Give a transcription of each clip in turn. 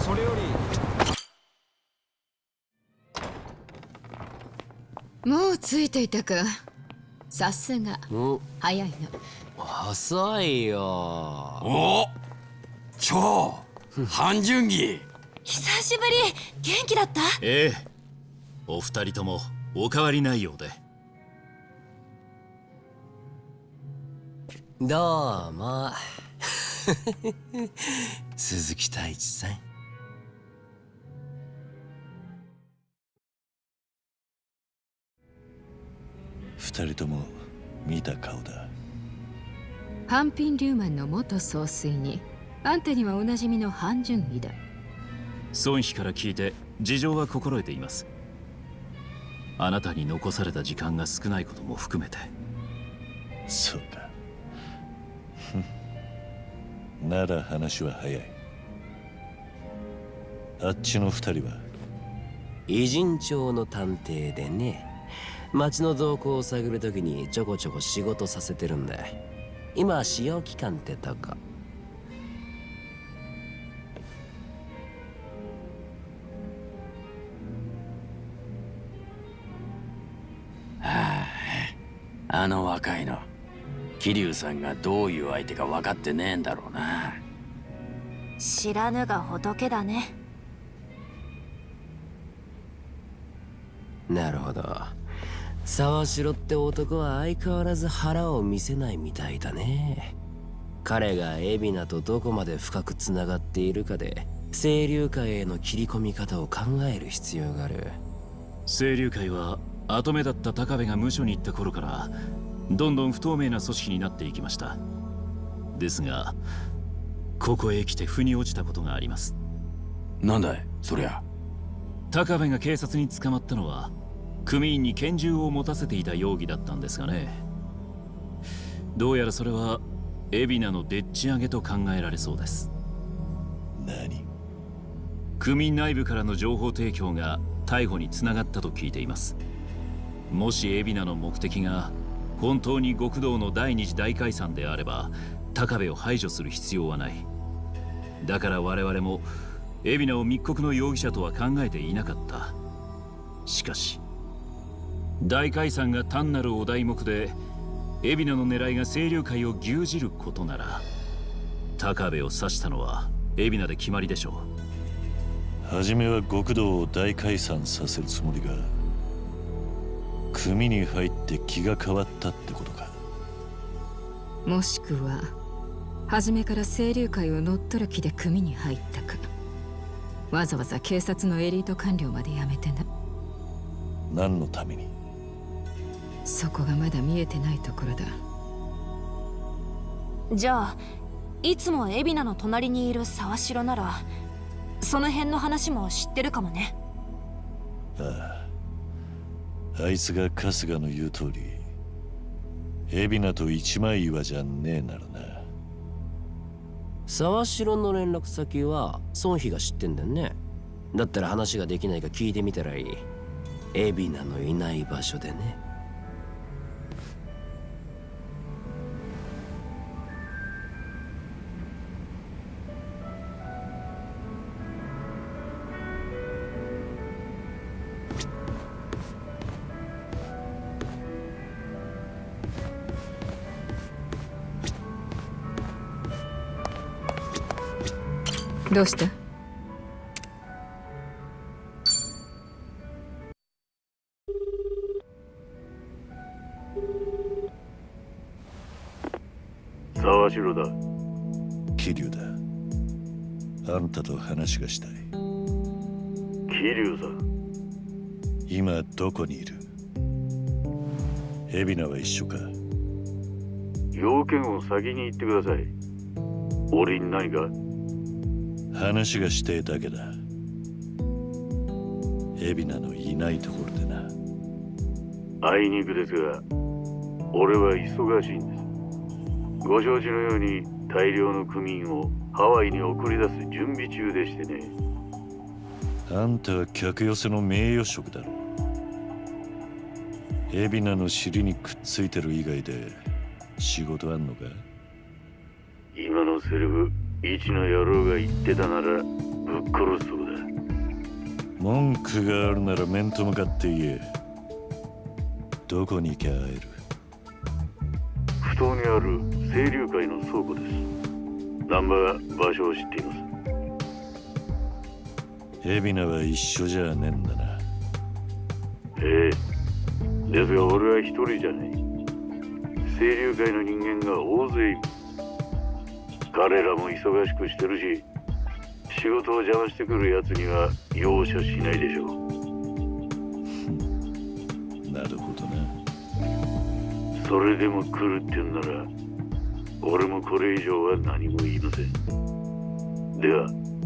それより。 もうついていたか。さすが早いの。 遅いよ。 お超半純義。 久しぶり。元気だった？ ええ、お二人ともお変わりないようで。 どうも鈴木太一さん。 二人とも見た顔だ。 ハンピン・リューマンの元総帥に、あんたにはおなじみのハン・ジュンギだ。 孫妃から聞いて事情は心得ています。あなたに残された時間が少ないことも含めて。 そうかなら話は早い。あっちの二人は偉人町の探偵でね、町の動向を探るときにちょこちょこ仕事させてるんだ。今使用期間ってとこ。 はあ、あの若いの桐生さんがどういう相手か分かってねえんだろうな。 知らぬが仏だね。 なるほど。沢城って男は相変わらず腹を見せないみたいだね。彼が海老名とどこまで深くつながっているかで清流会への切り込み方を考える必要がある。 清流会は跡目だった高部が無所に行った頃からどんどん不透明な組織になっていきました。ですがここへ来て腑に落ちたことがあります。 なんだいそりゃ。 高部が警察に捕まったのは組員に拳銃を持たせていた容疑だったんですがね。どうやらそれは海老名のでっち上げと考えられそうです。 何？ 組員内部からの情報提供が逮捕につながったと聞いています。もし海老名の目的が本当に極道の第二次大解散であれば高部を排除する必要はない。だから我々も海老名を密告の容疑者とは考えていなかった。しかし大解散が単なるお題目で海老名の狙いが清流会を牛耳ることなら高部を刺したのは海老名で決まりでしょう。初めは極道を大解散させるつもりが組に入って気が変わったってことか。 もしくは初めから清流会を乗っ取る気で組に入ったか。わざわざ警察のエリート官僚まで辞めてな。 何のために？ そこがまだ見えてないところだ。 じゃあいつも海老名の隣にいる沢城ならその辺の話も知ってるかもね。 ああ、あいつが春日の言う通り海老名と一枚岩じゃねえならな。 沢城の連絡先は孫妃が知ってんだよね。だったら話ができないか聞いてみたらいい。海老名のいない場所でね。 どうした？ 沢城だ。 桐生だ。あんたと話がしたい。 桐生さん。 今どこにいる？海老名は一緒か？ 要件を先に言ってください。俺に何か？ 話がしてえだけだ。海老名のいないところでな。 あいにくですが俺は忙しいんです。ご承知のように大量の組員をハワイに送り出す準備中でしてね。 あんたは客寄せの名誉職だろ。海老名の尻にくっついてる以外で仕事あんのか？ 今のセリフ一の野郎が言ってたならぶっ殺すそうだ。 文句があるなら面と向かって言え。どこに行きゃ会える？ 埠頭にある清流会の倉庫です。難波が場所を知っています。 海老名は一緒じゃねえんだな。 ええ。ですが俺は一人じゃない。清流会の人間が大勢いる。彼らも忙しくしてるし、仕事を邪魔してくるやつには容赦しないでしょう。 なるほどな。 それでも来るって言うんなら、俺もこれ以上は何も言いません。では。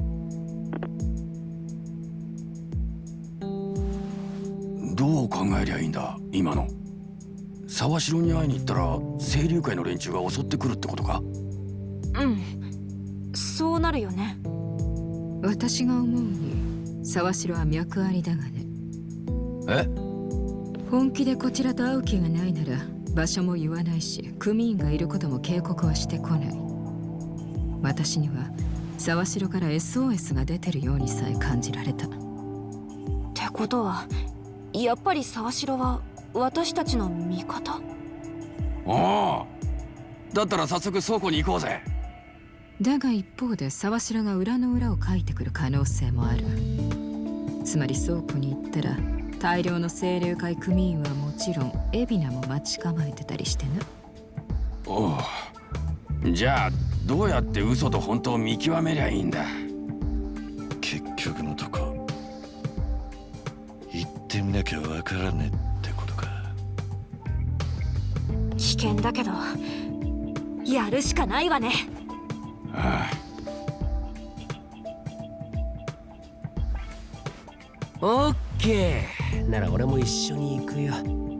どう考えりゃいいんだ今の。沢城に会いに行ったら清流会の連中が襲ってくるってことか？ うん、そうなるよね。 私が思うに沢城は脈ありだがね。 え？ 本気でこちらと会う気がないなら場所も言わないし、組員がいることも警告はしてこない。私には沢城から SOS が出てるようにさえ感じられた。 ってことはやっぱり沢城は私たちの味方？ おお、だったら早速倉庫に行こうぜ。 だが一方で沢城が裏の裏をかいてくる可能性もある。つまり倉庫に行ったら大量の清流会組員はもちろん海老名も待ち構えてたりしてな。 おお、じゃあどうやって嘘と本当を見極めりゃいいんだ？ 結局のとこ行ってみなきゃわからねえってことか。 危険だけどやるしかないわね。 ああ。オッケーなら俺も一緒に行くよ。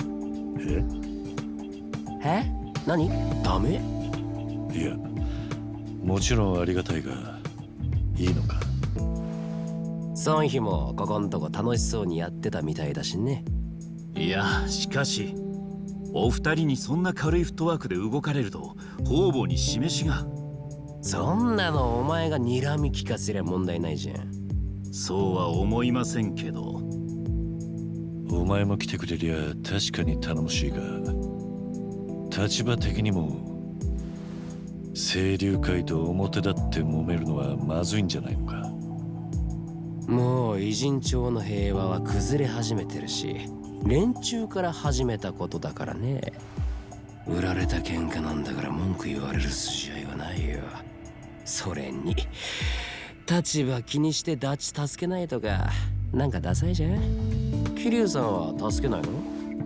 え？何？ダメ？ いや、もちろんありがたいが、いいのか？ 孫妃もここんとこ楽しそうにやってたみたいだしね。 いや、しかしお二人にそんな軽いフットワークで動かれると方々に示しが。 そんなのお前が睨み聞かせりゃ問題ないじゃん。 そうは思いませんけど。 お前も来てくれりゃ確かに頼もしいが、立場的にも清流会と表立って揉めるのはまずいんじゃないのか？ もう偉人町の平和は崩れ始めてるし、連中から始めたことだからね。売られた喧嘩なんだから文句言われる筋合いはないよ。それに立場気にしてダチ助けないとかなんかダサいじゃん。桐生さんは助けないの？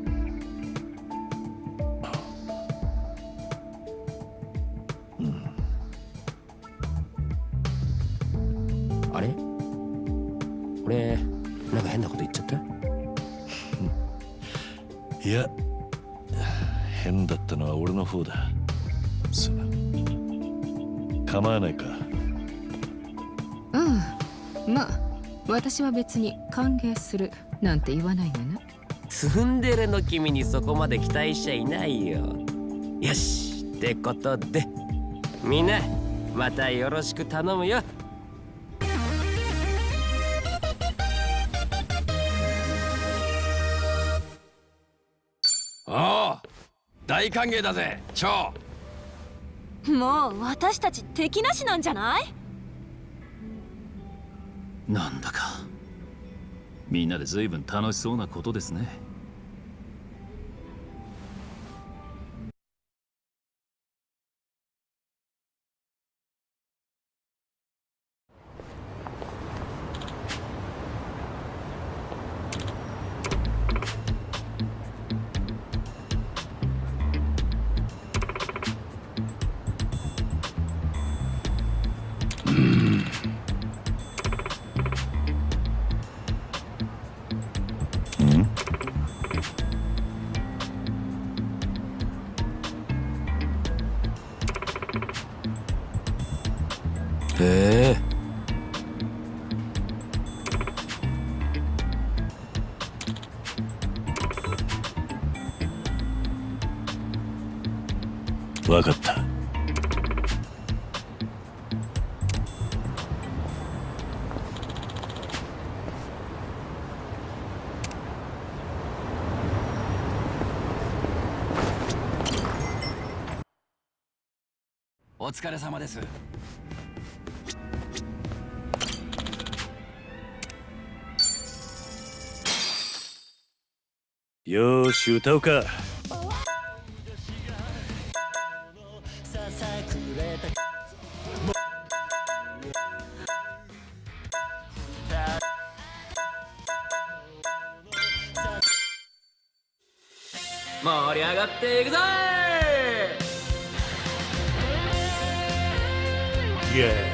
あれ？俺なんか変なこと言っちゃった？ いや、変だったのは俺の方だ。さあ、構わないか？ うん、まあ私は別に歓迎するなんて言わないがな。 ツンデレの君にそこまで期待しちゃいないよ。よしってことでみんなまたよろしく頼むよ。 おお、大歓迎だぜ蝶。 もう私たち敵なしなんじゃない？ なんだかみんなで随分楽しそうなことですね。 へえ。 わかった。 お疲れ様です。 よーし歌うか。 盛り上がっていくぞー。Yeah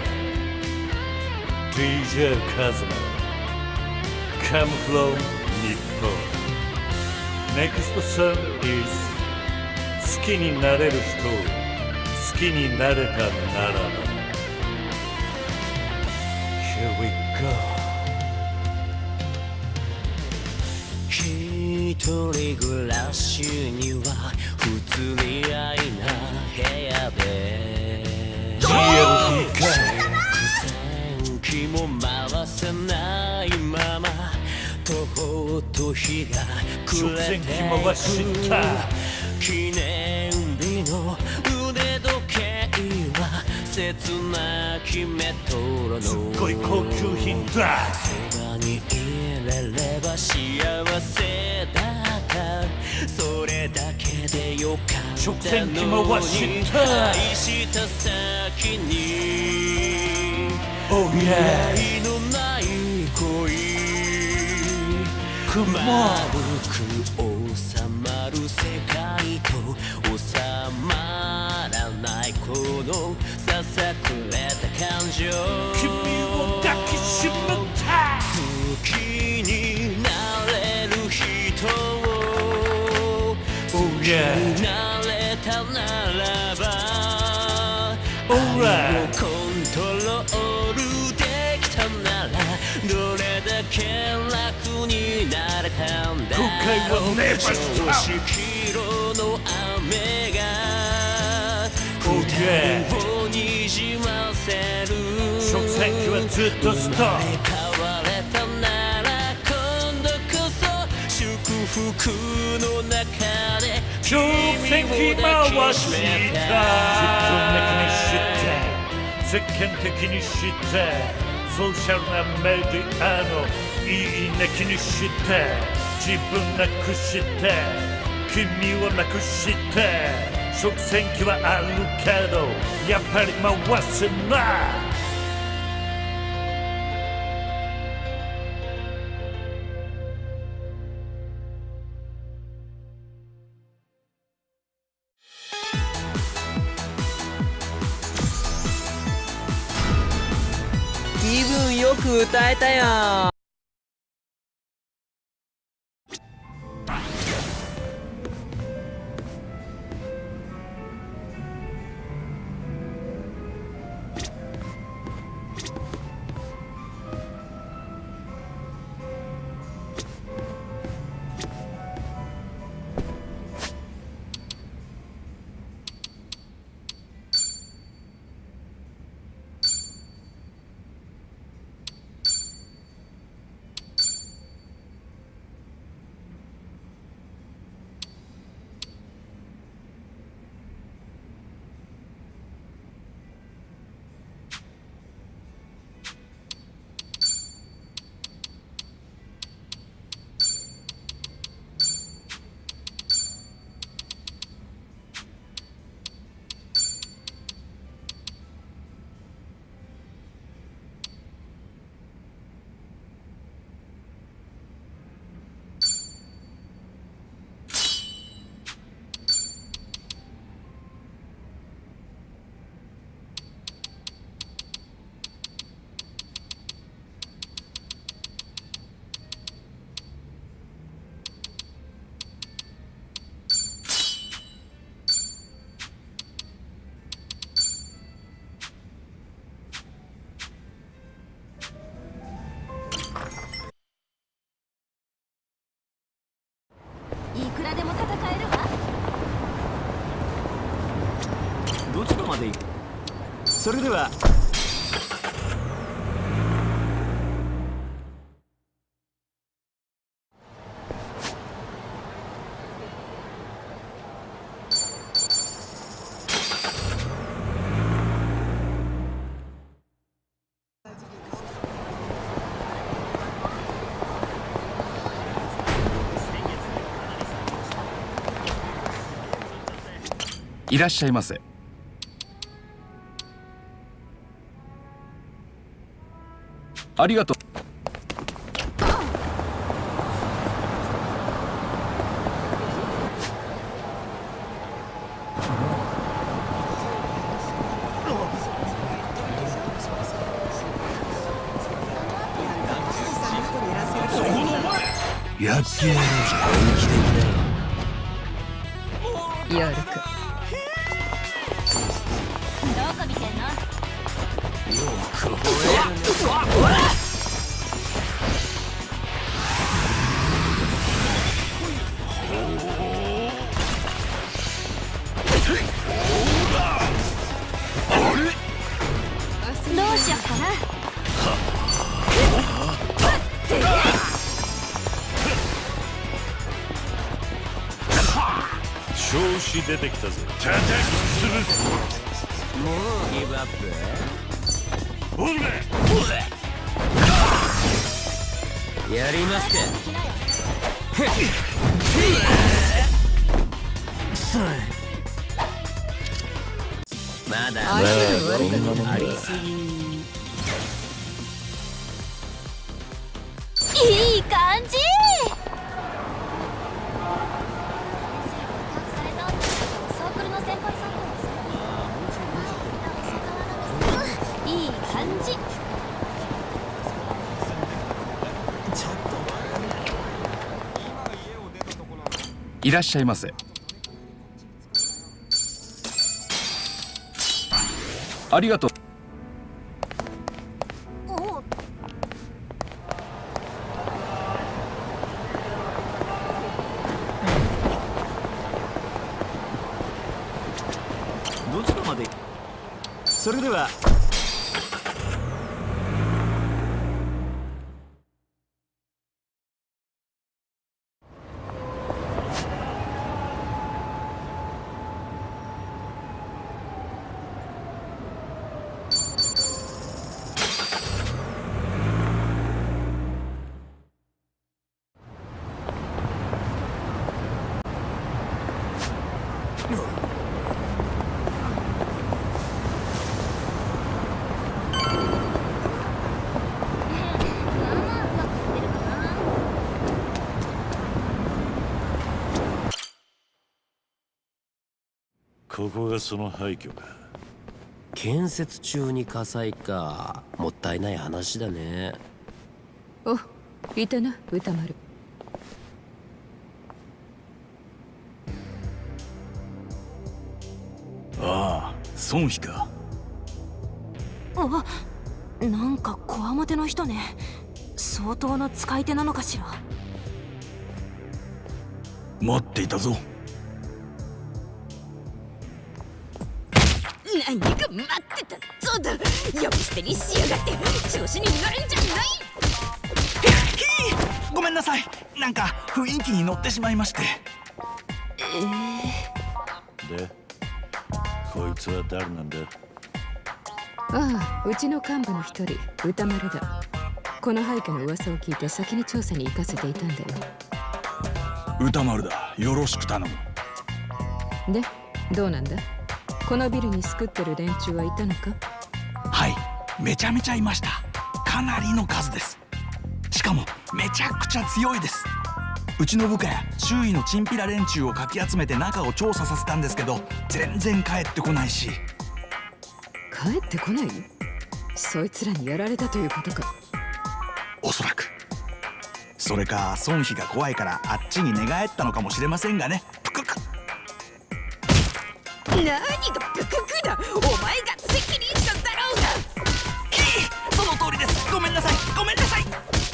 DJ カズマ Come from 日本 Next song is 好きになれる人好きになれたならば Here we go 一人暮らしには不釣り合いな部屋で GLT か苦戦気も回せないままとほと日が暮れていく記念日の腕時計は切なきメトロノすっごい高級品だそばにいれれば幸せだったそれだけでよかった直線機回した愛した先に Oh yeah 未来のない恋 Come on 丸く収まる世界と収まらないこのささくれた感情君を抱きしめた好きになれる人を好きになれたならば愛をコントロールできたならどれだけ楽になれたんだ後悔はねえばした常識色の雨が二人をにじませる食洗機はずっとストップ変われたなら今度こそ祝福の中で食洗機回したずっとなきにして世間的にしてソーシャルなメディアのいいね気にして自分なくして君をなくして食洗機はあるけどやっぱり回せない気分よく歌えたよいくらでも戦えるわ。 どちらまで行く？それでは。 いらっしゃいませ。ありがとう。 やってやろうじゃん。 本気的だよ。 やるか。 どこ見てんの？どうしよっかな。 調子出てきたぜ。叩き潰す。 もうギブアップ？ おらやりますか。まだありすぎ。 いい感じ。いい感じ。 いらっしゃいませ。ありがとう。 どちらまで？それでは。 ここがその廃墟か。 建設中に火災か。もったいない話だね。 お、いたな、歌丸。 ああ、孫妃か。 あ、なんかこわもての人ね。相当の使い手なのかしら。 待っていたぞ。 何が待ってたそうだ。呼び捨てにしやがって調子に乗るんじゃない。 ごめんなさい。なんか雰囲気に乗ってしまいまして。 で、こいつは誰なんだ？ ああ、うちの幹部の一人、歌丸だ。この廃墟の噂を聞いて先に調査に行かせていたんだよ。 歌丸だ。よろしく頼む。 で、どうなんだ？このビルに救ってる連中はいたのか？ はい、めちゃめちゃいました。かなりの数です。しかもめちゃくちゃ強いです。うちの部下や周囲のチンピラ連中をかき集めて中を調査させたんですけど、全然帰ってこないし。 帰ってこない？そいつらにやられたということか。 おそらく。それか孫妃が怖いからあっちに寝返ったのかもしれませんがね。ぷくく。 何がプククだ。お前が責任者だろうが。 その通りです。ごめんなさい。ごめんなさい。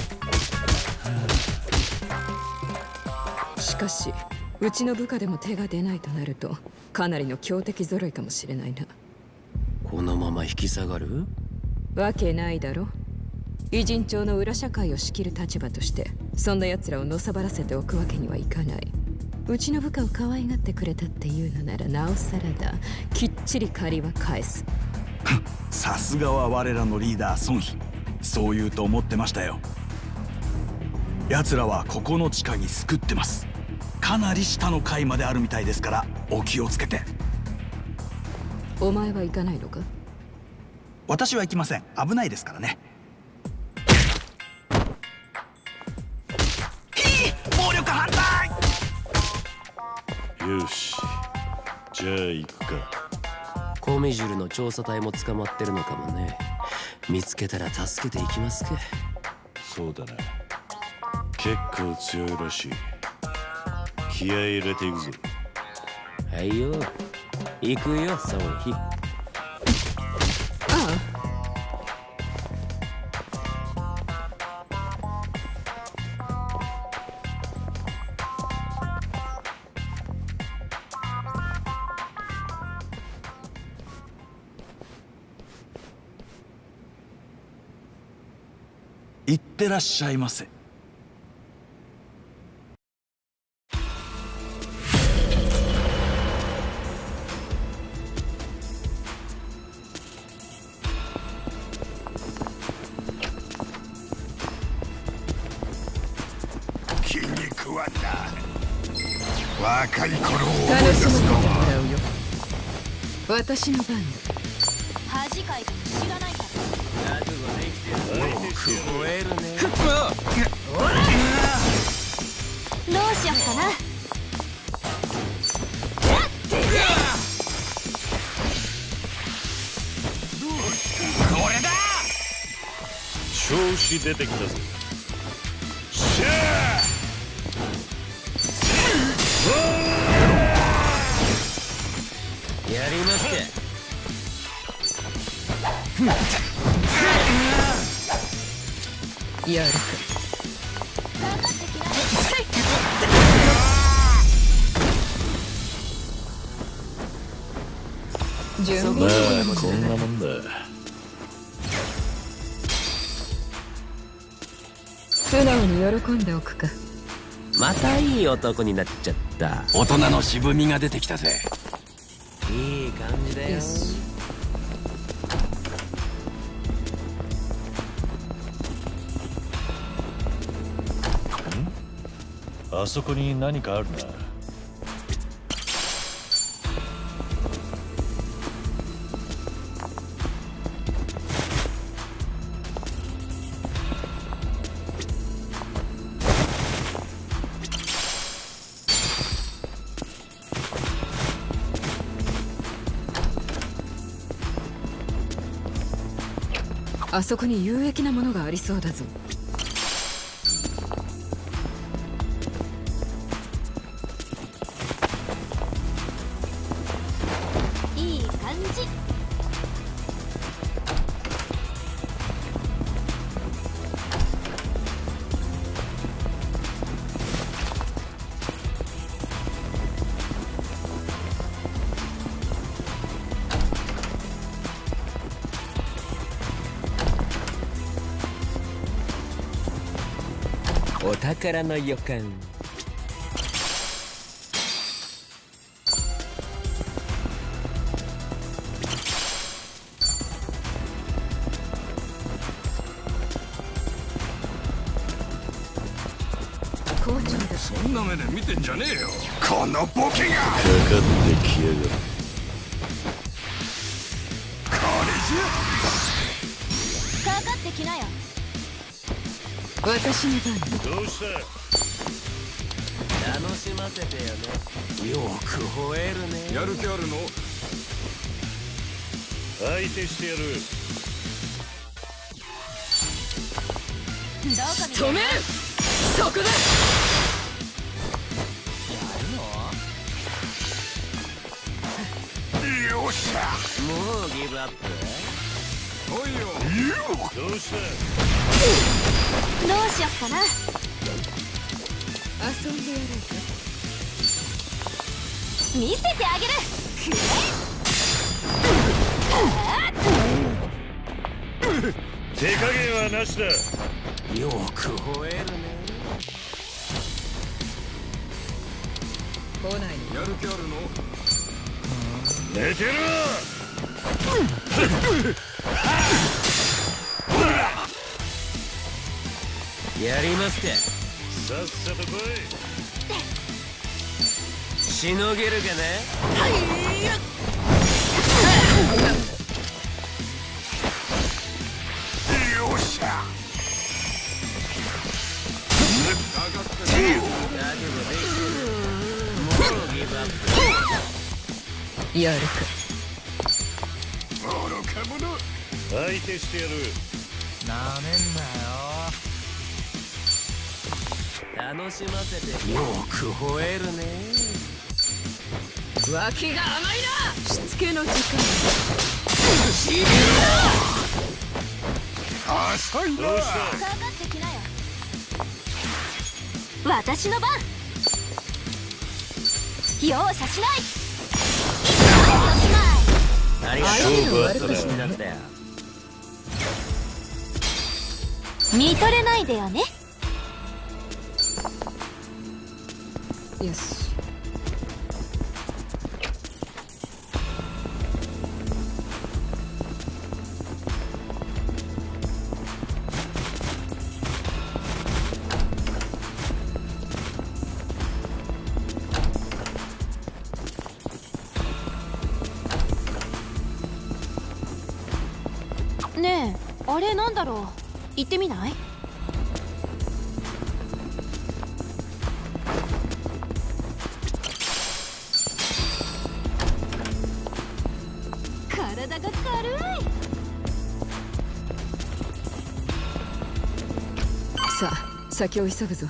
しかしうちの部下でも手が出ないとなるとかなりの強敵揃いかもしれないな。 このまま引き下がるわけないだろ。偉人町の裏社会を仕切る立場としてそんな奴らをのさばらせておくわけにはいかない。うちの部下を可愛がってくれたっていうのならなおさらだ。きっちり借りは返す。 さすがは我らのリーダー孫妃。そう言うと思ってましたよ。奴らはここの地下に救ってます。かなり下の階まであるみたいですからお気をつけて。 お前は行かないのか？ 私は行きません。危ないですからね。暴力反対。 よし、じゃあ行くか。 コミジュルの調査隊も捕まってるのかもね。見つけたら助けていきますか。 そうだな、結構強いらしい。気合い入れていくぞ。 はいよ、行くよソンヒ。 いってらっしゃいませ。 気に食わんな。若い頃を楽思い出すのしませてもは。 らうよ。私の番だ。 恥かいても知らないから。 凍えるね。 どうしよっかな。 これだ。 調子出てきたぞ。 しゃやりますか。 やるか。準備まあこんなもんだ。 素直に喜んでおくか。 またいい男になっちゃった。 大人の渋みが出てきたぜ。 いい感じだよ。 あそこに何かあるな。 あそこに有益なものがありそうだぞ。 いい感じ。 お宝の予感。 そんな目で見てんじゃねえよ。このボケが。 かかってきやがる。 これじかかってきなよ。 私の番だ。 どうした？ 楽しませてよね。よく吠えるね。 やる気あるの？ 相手してやる。 どこに止める。そこだ。 よっしゃ。 もうギブアップ？ おいよ。 どうした？ どうしよっかな。 遊んでやろうか。 見せてあげる。 手加減はなしだ。 よく吠えるね。 来ないの。 やる気あるの？ 寝てろ。 やりますか。 さっさと来い。 しのげるかな。 よっしゃ。 やるか。 愚か者。 相手してやる。 なめんなよ。 楽しませてよく吠えるね。 脇が甘いな。しつけの時間。 浅いな。 かかってきなよ。私の番。容赦しない。 ありがとう。悪くしなかったよ。 見とれないでよね。 よし。 ねえ、あれなんだろう。行ってみない？体が軽い。 さあ、先を急ぐぞ。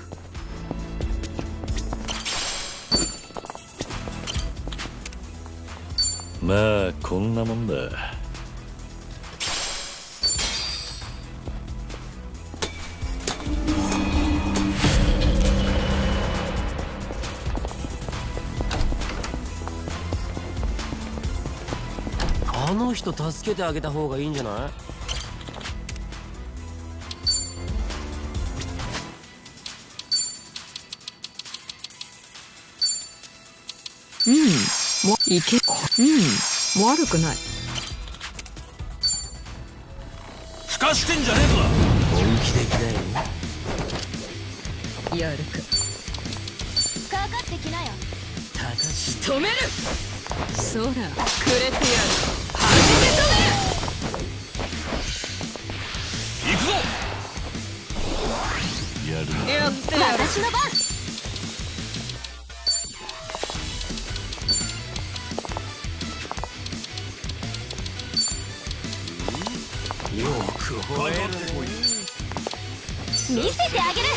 まあこんなもんだ。 あの人助けてあげた方がいいんじゃない？ いけ。悪くない。 ふかしてんじゃねえぞ。 本気できないよ。 やるか。 かかってきなよ。 仕留める。そら、くれてやる。始めたね。 行くぞ。 やるな。 やってやる。 私の番。 よく吠えるね。 見せてあげる。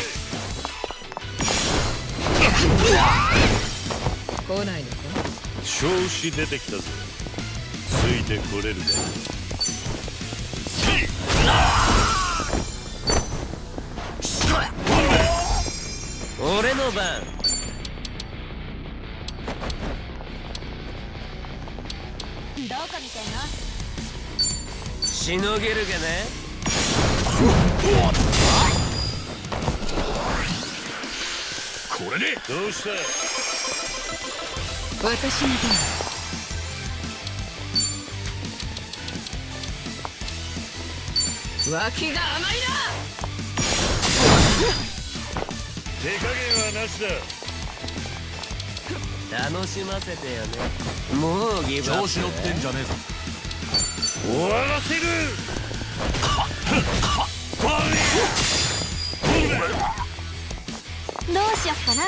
来ないのか。 調子出てきたぞ。ついてこれるか。 俺の番。 どこ見てんの？ しのげるかね。 これでどうした？ 私の番。脇が甘いな。 手加減はなしだ。 楽しませてよね。もうギブアップ。 調子乗ってんじゃねえぞ。 終わらせる。 どうしよっかな。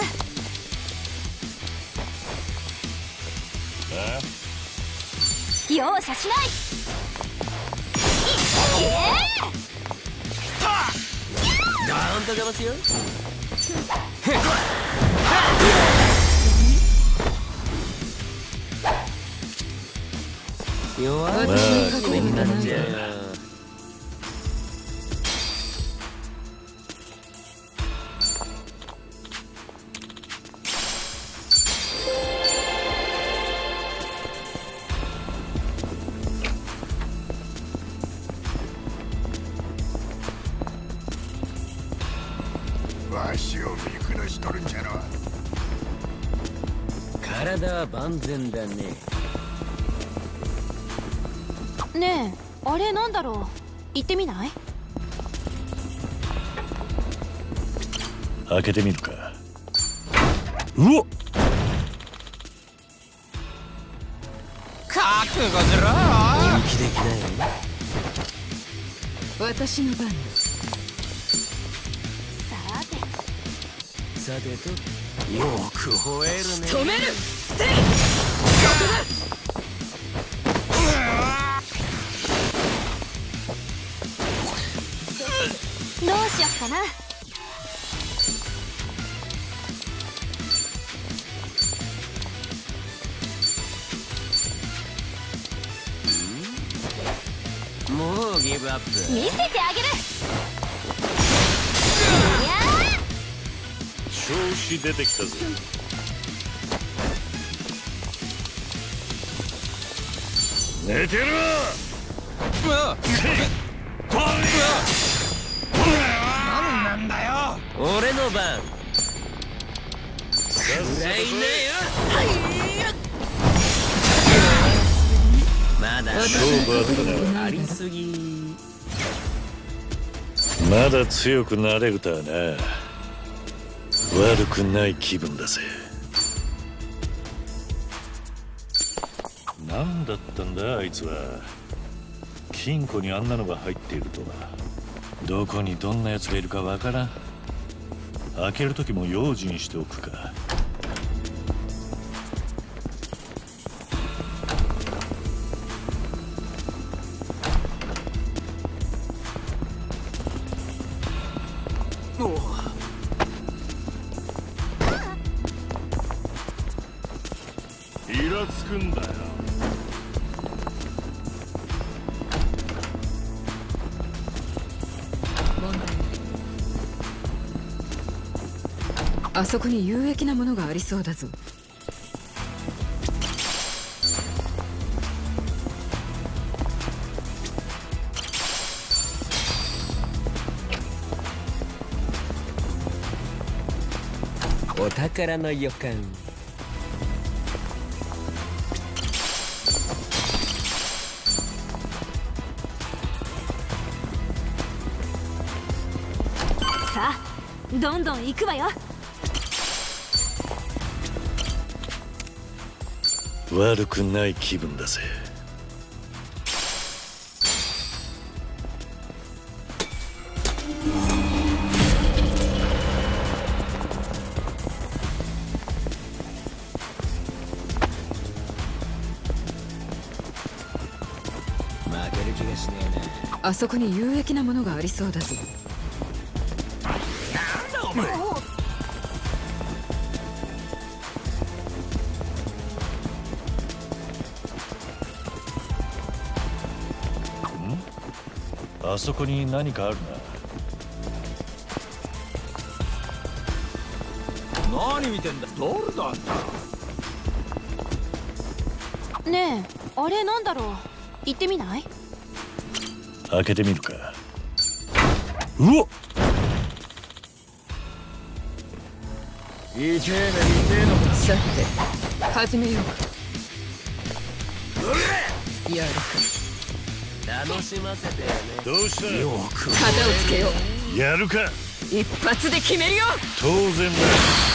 容赦しない。 ドーンとかますよ。弱い。 私の覚悟になっちゃう。 わしを見下しとるんじゃろ。 体は万全だね。 ねえ、あれなんだろう。行ってみない？ 開けてみるか。 うわっ。 覚悟しろ。 気的だよ。 私の番。 さてと、よく吠えるね。 止める。 どうしよっかな。 もうギブアップ。 見せてあげる。 調子出てきたぜ。寝てるわ。 何なんだよ。 俺の番。 さっさといねよ。まだ勝負あったな。 ありすぎ。 まだ強くなれるとはな。悪くない気分だぜ。何だったんだあいつは。金庫にあんなのが入っているとは。どこにどんなやつがいるかわからん。開ける時も用心しておくか。イラつくんだよ。 あそこに有益なものがありそうだぞ。 お宝の予感。 さあ、どんどん行くわよ。 悪くない気分だぜ。 負ける気がしねえな。 あそこに有益なものがありそうだぞ。 なんだお前。 あそこに何かあるな。何見てんだ。誰だあんねえ、あれなんだろう。行ってみない？ 開けてみるか。うわっ。 いてえね、いてえのか。 さて始めようか。やるか。 楽しませてよね。 どうした。 よく旗をつけよう。 やるか。 一発で決めるよ。 当然だ。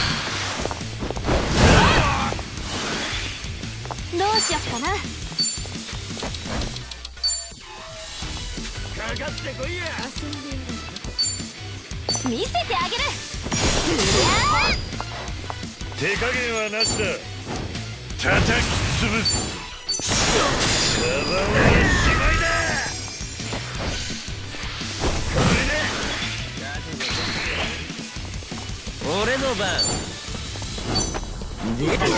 どうしよっかな。 かかってこいや。 見せてあげる。 手加減はなしだ。叩き潰す。サバはしまいだ。 俺の番。 出た。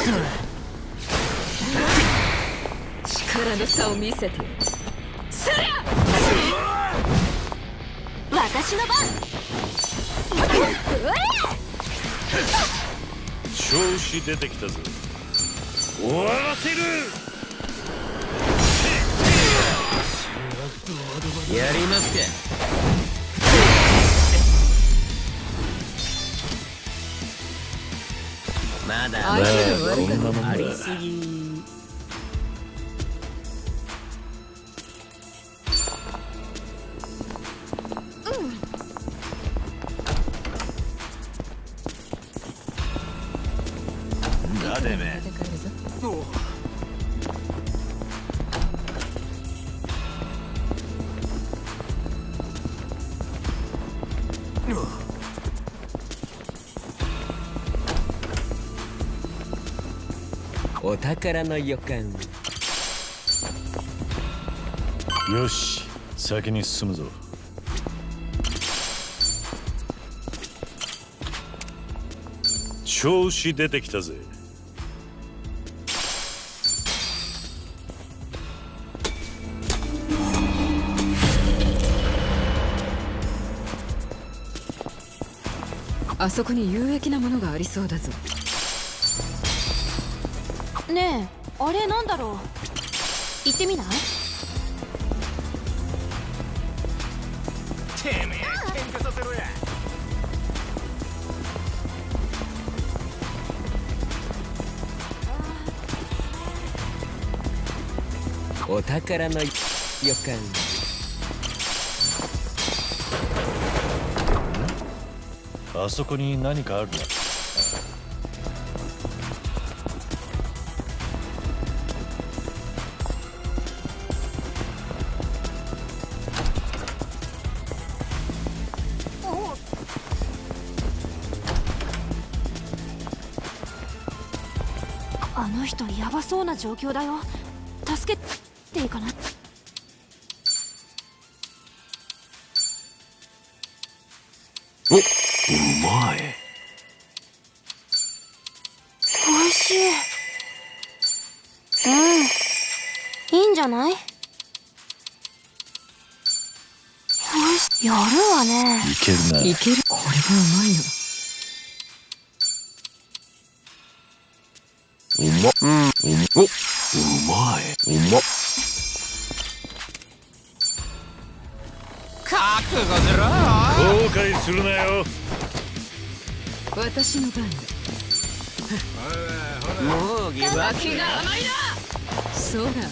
力の差を見せて。そりゃ。 私の番。 調子出てきたぞ。終わらせる。 やりますか。まだこんなもんだ。 ありすぎ。 だでめ。 お宝の予感。 よし、先に進むぞ。調子出てきたぜ。 あそこに有益なものがありそうだぞ。 ねえ、あれなんだろう。行ってみない？ てめえ喧嘩させろや。 お宝の予感。 あそこに何かあるな。 あの人ヤバそうな状況だよ。助けていいかな。 お、うまい。 美味しい。いいんじゃない？よし、やるわね。 いけるな。 いける。これはうまいよ。 うまっ。お、うまい。うまっ。 覚悟しろ。 後悔するなよ。 私の番だ。 もうギブアップ。 脇が甘いな。そうだ、くれてやる。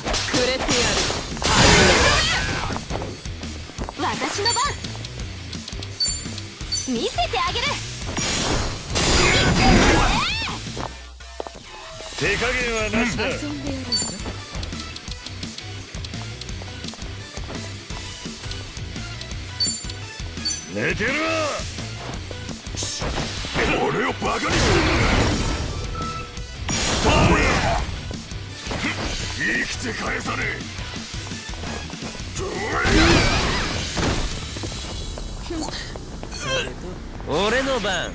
私の番。見せてあげる。 手加減はなしだ。 遊んでやるぞ。 寝てるわ。 俺をバカにする生きて返さね俺の番。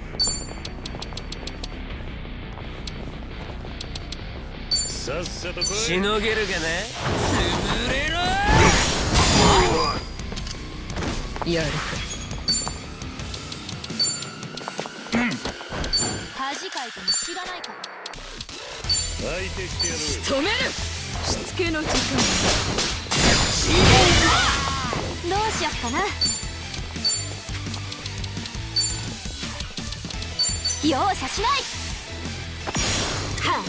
さっさと来い。 しのげるかな。潰れろ。 やるか。 恥かいても知らないから。 相手してやる。 止める。しつけの時間。 どうしよっかな。容赦しない。は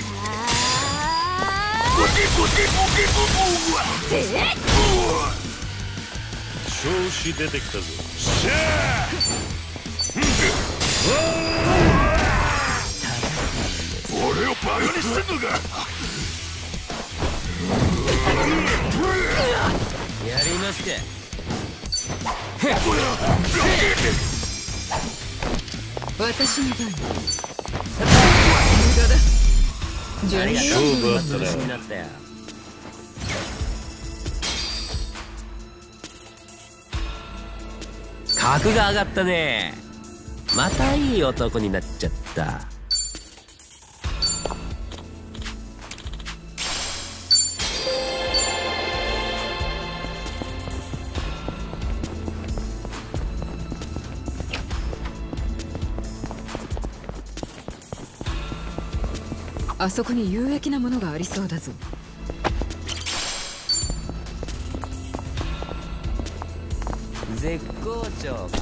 調子出てきたぞ。しゃ俺をバカにしてんのか。 やりますか。 私の番だ。無駄だ。 勝負あった楽しみにな。 なったよ。格が上がったね。またいい男になっちゃった。 あそこに有益なものがありそうだぞ。 絶好調かも。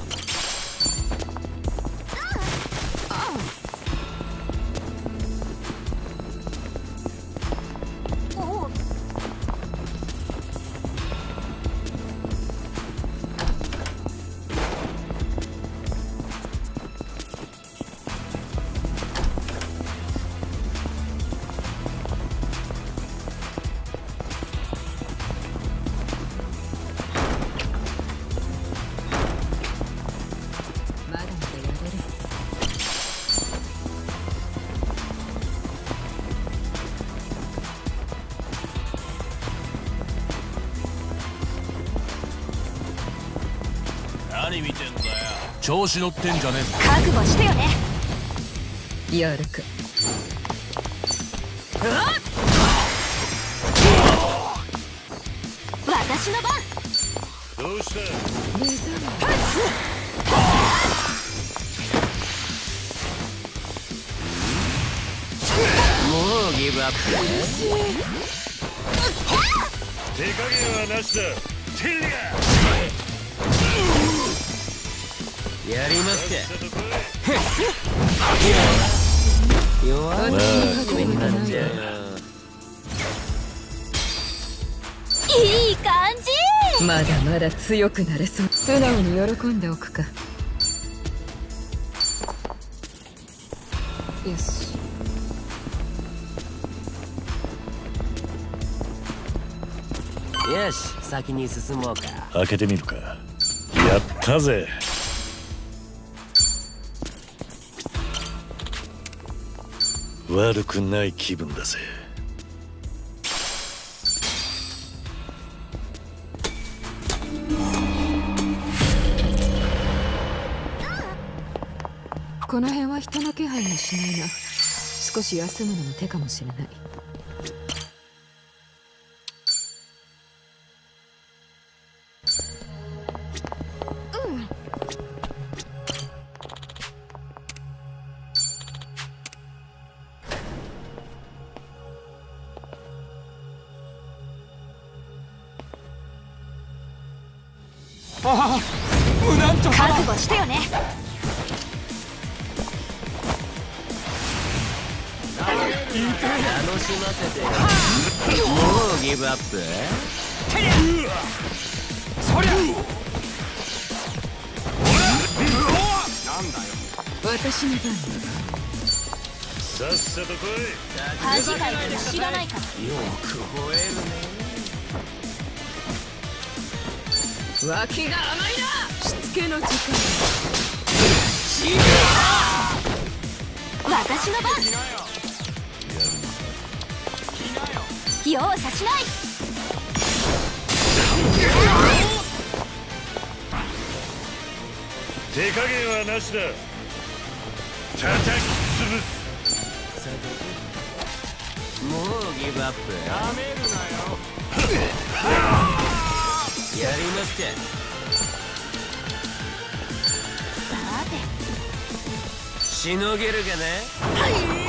何見てんだよ。調子乗ってんじゃねえぞ。 覚悟してよね。 やるか。 私の番。 どうした？ もうギブアップ。 手加減はなしだ。テリア。 やりますか。弱い初めになっちゃうよ。 いい感じ。 まだまだ強くなれそう。素直に喜んでおくか。よし。 よし、先に進もうか。 開けてみるか。やったぜ。悪くない気分だぜ。 この辺は人の気配もしないな。少し休むのも手かもしれない。 覚悟してよね。 楽しませて。もうギブアップ？ そりゃ。 なんだよ。私の番。 さっさと来い。 恥かいて知らないから。 よく吠えるね。 脇が甘いな。しつけの時間。 私の番。容赦しない。 手加減はなしだ。叩き潰す。 もうギブアップ？ やめるなよ。 やりますか。 さてしのげるかな。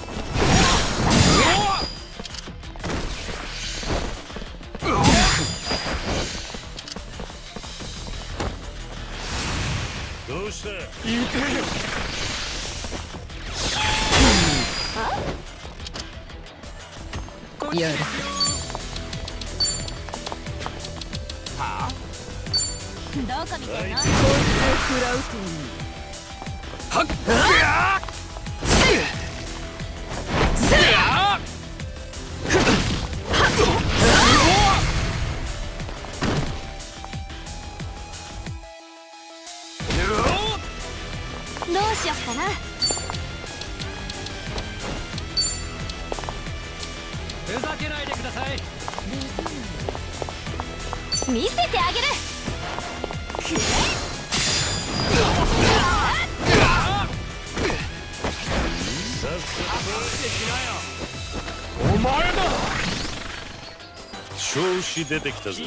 どうした？ 言うてよ。 やる。 はあ？ どこ見てんの？ こいつを食らうといい。 はっ。 どうしよっかな。 ふざけないでください。 見せてあげる。 お前だ。 調子出てきたぞ。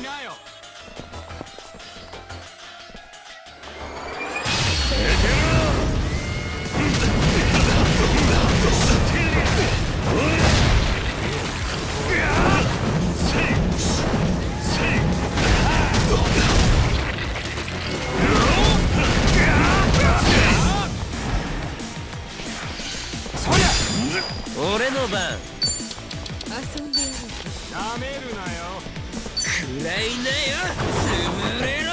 俺の番。 遊んでやる。 やめるなよ。 くらいなよ。潰れろ。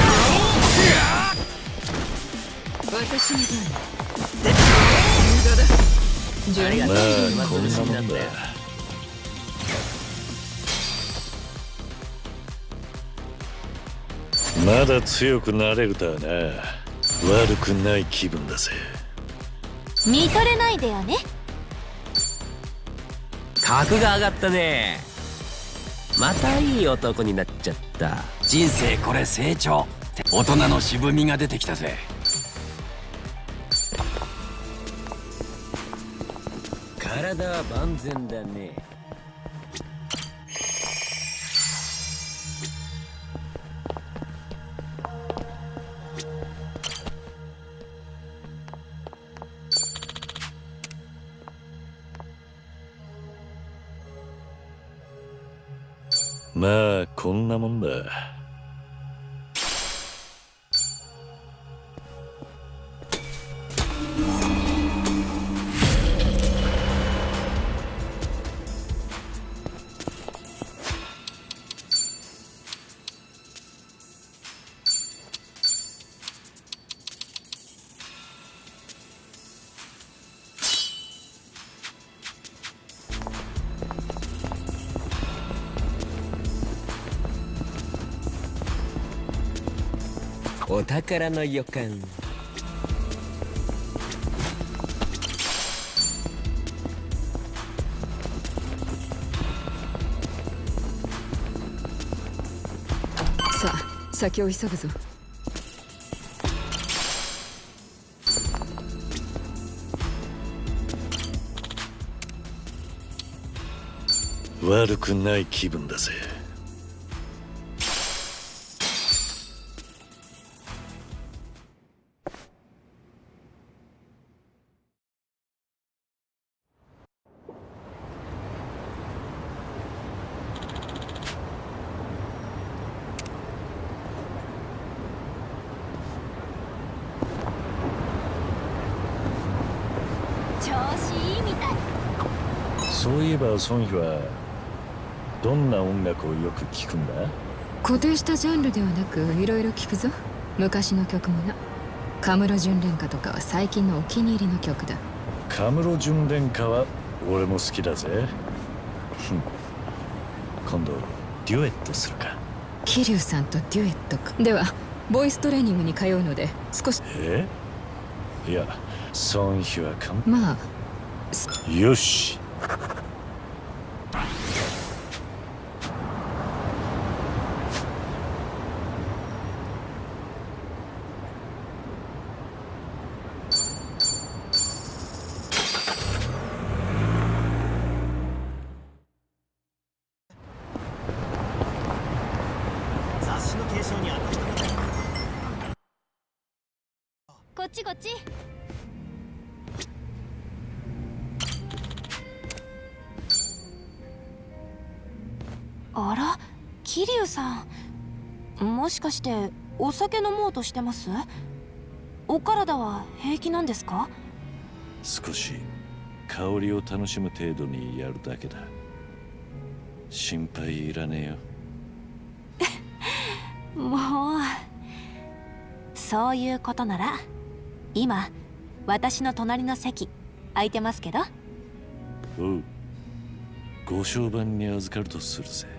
私の番。無駄だ。 ありがとう。 まあこんなもんだ。まだ強くなれるとはな。悪くない気分だぜ。 見とれないでよね。 格が上がったね。またいい男になっちゃった。 人生これ成長。 大人の渋みが出てきたぜ。 体は万全だね。 まあこんなもんだ。 お宝の予感。 さあ先を急ぐぞ。 悪くない気分だぜ。そういえばソンヒはどんな音楽をよく聴くんだ？ 固定したジャンルではなくいろいろ聴くぞ。昔の曲もな。カムロ純恋歌とかは最近のお気に入りの曲だ。 カムロ純恋歌は俺も好きだぜ。今度デュエットするか。 桐生さんとデュエットか。ではボイストレーニングに通うので少し。 いやソンヒはまあよし。 雑誌の継承に当たり前だ。 こっちこっち。あら、桐生さん、もしかしてお酒飲もうとしてます？お体は平気なんですか？ 少し香りを楽しむ程度にやるだけだ。心配いらねえよ。 もうそういうことなら今私の隣の席空いてますけど。 おう、ご商売に預かるとするぜ。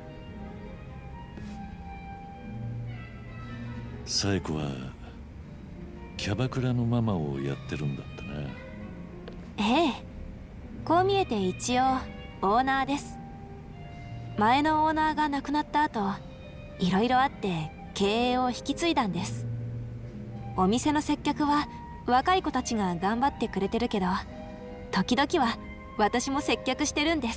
冴子はキャバクラのママをやってるんだったな。 ええ、こう見えて一応オーナーです。前のオーナーが亡くなった後、いろいろあって経営を引き継いだんです。お店の接客は若い子たちが頑張ってくれてるけど、時々は私も接客してるんです。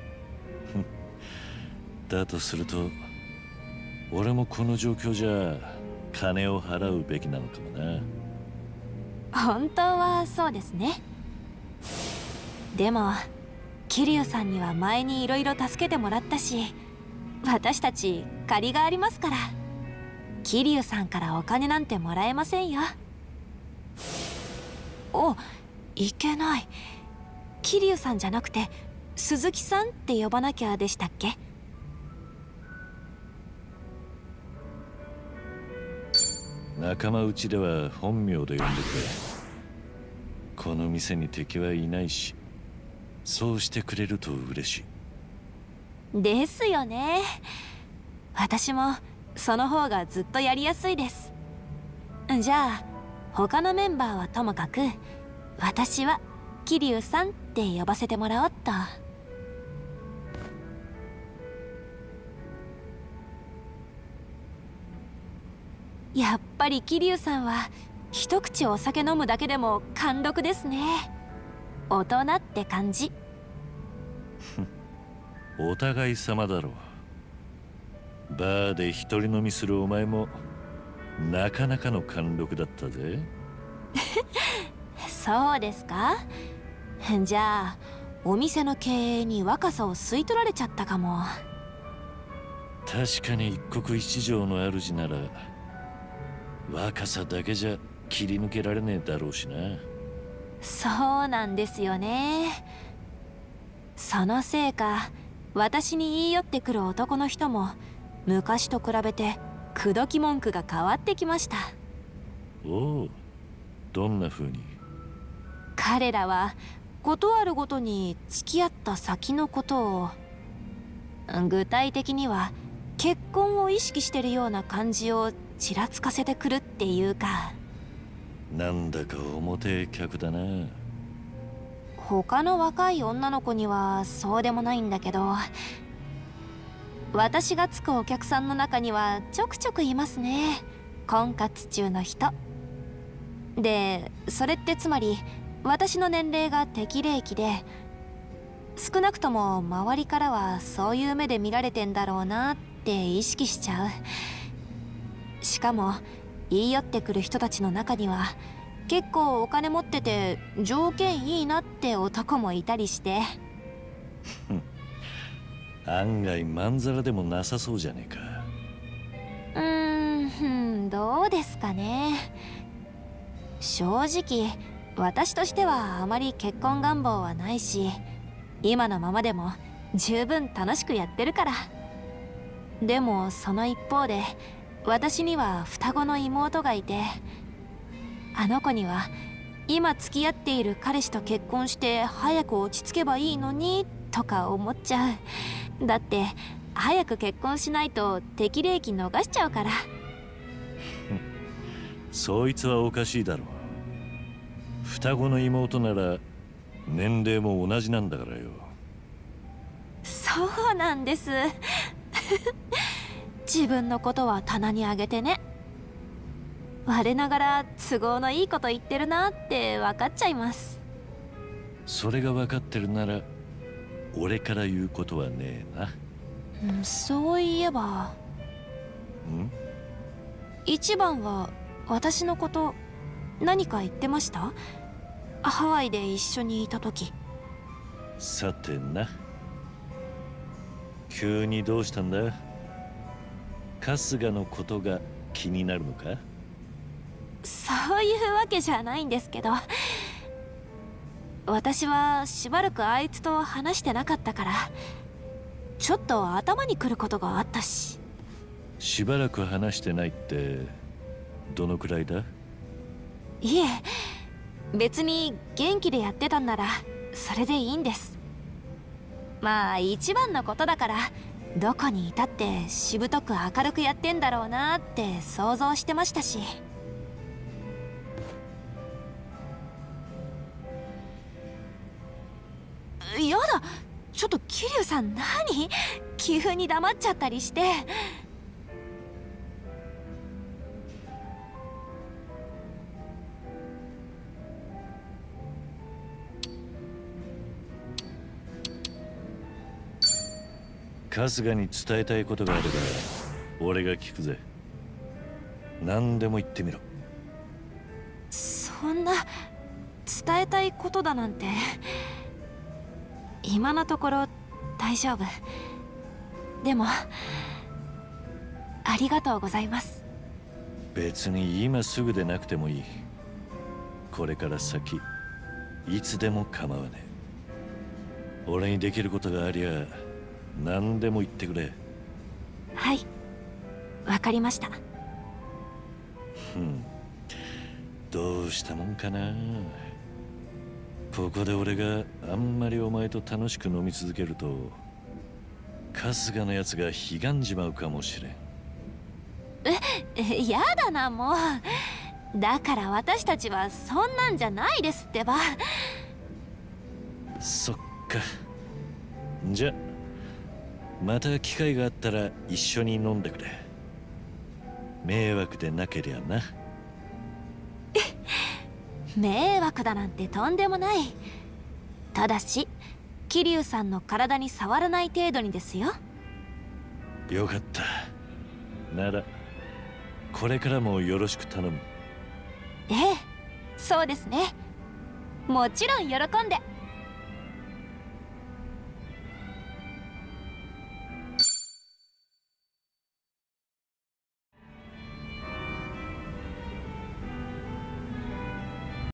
だとすると俺もこの状況じゃ金を払うべきなのかもな。 本当はそうですね。でも桐生さんには前にいろいろ助けてもらったし、私たち借りがありますから、桐生さんからお金なんてもらえませんよ。お、いけない。桐生さんじゃなくて鈴木さんって呼ばなきゃでしたっけ？ 仲間内では本名で呼んでくれ。この店に敵はいないし、そうしてくれると嬉しい。ですよね。私もその方がずっとやりやすいです。じゃあ他のメンバーはともかく、私は桐生さんって呼ばせてもらおうっと。 やっぱり桐生さんは一口お酒飲むだけでも貫禄ですね。大人って感じ。 お互い様だろう。バーで一人飲みするお前もなかなかの貫禄だったぜ。 そうですか。じゃあお店の経営に若さを吸い取られちゃったかも。 確かに一国一城の主なら若さだけじゃ切り抜けられねえだろうしな。 そうなんですよね。そのせいか私に言い寄ってくる男の人も昔と比べて口説き文句が変わってきました。 おお、どんな風に？ 彼らはことあるごとに付き合った先のことを、具体的には結婚を意識してるような感じをちらつかせてくるっていうか。 なんだか表客だな。 他の若い女の子にはそうでもないんだけど、私がつくお客さんの中にはちょくちょくいますね、婚活中の人で。それってつまり私の年齢が適齢期で、少なくとも周りからはそういう目で見られてんだろうなって意識しちゃう。しかも言い寄ってくる人たちの中には結構お金持ってて条件いいなって男もいたりして。 案外まんざらでもなさそうじゃねえか。 どうですかね。正直私としてはあまり結婚願望はないし、今のままでも十分楽しくやってるから。でもその一方で私には双子の妹がいて、あの子には今付き合っている彼氏と結婚して早く落ち着けばいいのにとか思っちゃう。だって早く結婚しないと適齢期逃しちゃうから。 そいつはおかしいだろう。双子の妹なら年齢も同じなんだからよ。 そうなんです自分のことは棚にあげてね。我ながら都合のいいこと言ってるなって分かっちゃいます。 それが分かってるなら俺から言うことはねえな。 そういえば一番は私のこと何か言ってました？ハワイで一緒にいた時。 さてな、急にどうしたんだ？春日のことが気になるのか？ そういうわけじゃないんですけど、私はしばらくあいつと話してなかったからちょっと頭にくることがあったし。 しばらく話してないってどのくらいだ？ いえ、別に元気でやってたんならそれでいいんです。まあ一番のことだからどこにいたってしぶとく明るくやってんだろうなって想像してましたし。やだ、ちょっと桐生さん何急に黙っちゃったりして。 春日に伝えたいことがあれば俺が聞くぜ。何でも言ってみろ。 そんな伝えたいことだなんて今のところ大丈夫。でもありがとうございます。 別に今すぐでなくてもいい。これから先いつでも構わねえ。俺にできることがありゃ何でも言ってくれ。 はい、わかりました。 どうしたもんかな。ここで俺があんまりお前と楽しく飲み続けると春日のやつがひがんじまうかもしれん。 やだなもう。だから私たちはそんなんじゃないですってば。 そっか。じゃまた機会があったら一緒に飲んでくれ。 迷惑でなけりゃな。 迷惑だなんてとんでもない。ただし桐生さんの体に触らない程度にですよ。 よかった。ならこれからもよろしく頼む。 ええ、そうですね。もちろん喜んで。